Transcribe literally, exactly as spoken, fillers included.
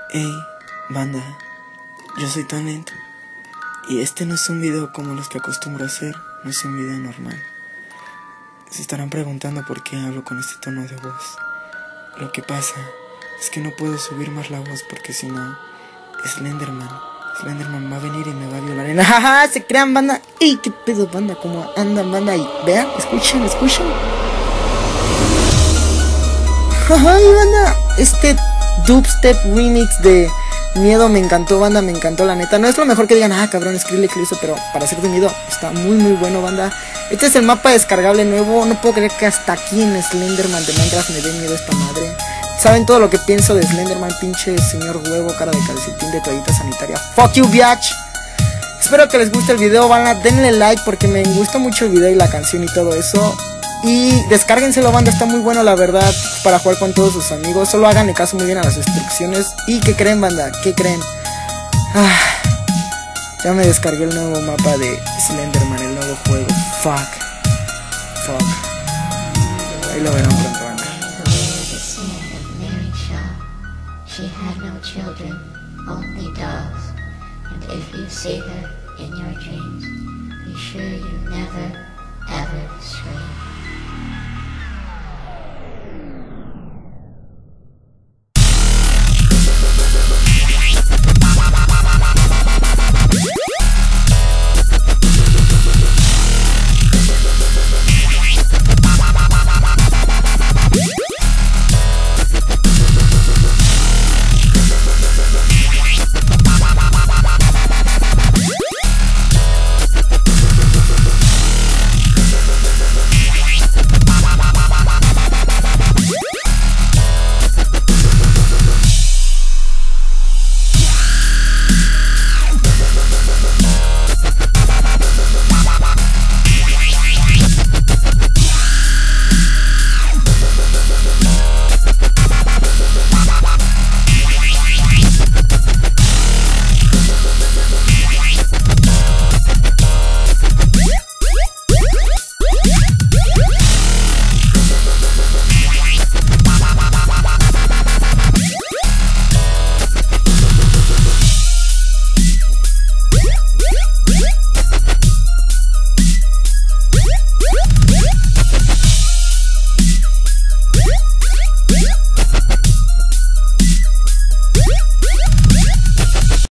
Hey, banda, yo soy Talent y este no es un video como los que acostumbro hacer, no es un video normal. Se estarán preguntando por qué hablo con este tono de voz. Lo que pasa es que no puedo subir más la voz porque si no, Slenderman, Slenderman va a venir y me va a violar. En... ¡Jaja! Se crean, banda. ¡Ey, qué pedo, banda! ¿Cómo andan, banda? Y vean, escuchen, escuchen. ¡Jaja, banda! Este dubstep remix de Miedo me encantó, banda, me encantó, la neta. No es lo mejor que digan, ah, cabrón, Skrillex lo hizo, pero para hacer de miedo está muy, muy bueno, banda. Este es el mapa descargable nuevo. No puedo creer que hasta aquí en Slenderman de Minecraft me dé miedo esta madre. Saben todo lo que pienso de Slenderman, pinche señor huevo, cara de calcetín de toallita sanitaria. Fuck you, bitch. Espero que les guste el video, banda. Denle like porque me gustó mucho el video y la canción y todo eso. Y descárguenselo, banda, está muy bueno, la verdad, para jugar con todos sus amigos. Solo háganle caso muy bien a las instrucciones. ¿Y qué creen, banda? ¿Qué creen? Ah, ya me descargué el nuevo mapa de Slenderman, el nuevo juego. Fuck. Fuck. Ahí lo verán pronto, banda. She had no children, only dogs. And if you see her in your dreams, be sure you never, ever scream.